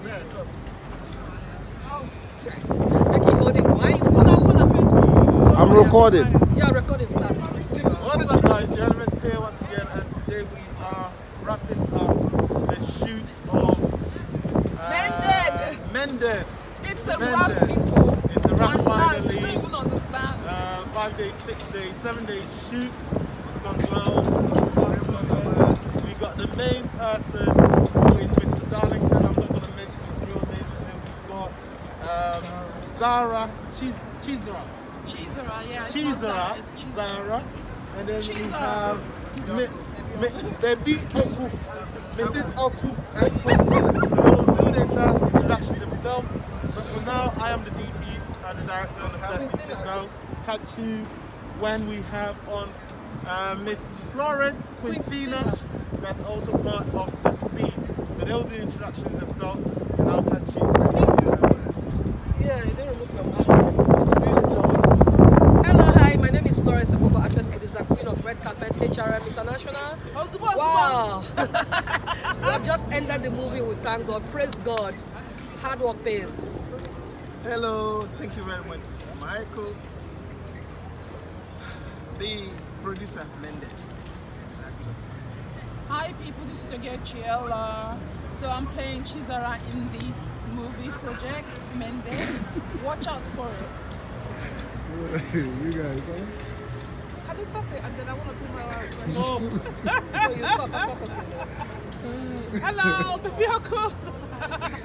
Yeah, go. Becky holding my phone. I'm recording. Yeah, recording starts. What's up, guys? Gentlemen's here once again, and today we are wrapping up the shoot of Mended. It's a wrap, people. It's a wrap finally. You don't even understand. 5 days, 6 days, 7 days shoot. It's gone well. We got the main person, who is Mr. Darlington. I'm not going to mention his real name. And then we've got Zara. Chizara. Cheesera, yeah. it's not Chizara. Zara, it's Cheesera. Zara. And then we Chizara. have baby Oku. Mrs. Oku and Quentin. They'll do their introduction themselves. But for now, I am the DP and the director on the set. So catch you when we have on Miss Florence Quintina. That's also part of the scene. So they'll do introductions themselves, and I'll catch you. Yeah, they don't remove your mask. Hello, hi, my name is Florence Akova, actress, producer, queen of Red Carpet, HRM International. Wow! We have just ended the movie with Thank God. Praise God. Hard work pays. Hello, thank you very much. This is Michael, the producer, Mended. Hi, people. This is your girl Chiella. So I'm playing Chizara in this movie project, Mended. Watch out for it. You guys, Can you stop it? And then I want to do my question. Oh, you talk, I'm talking. Hello, baby uncle.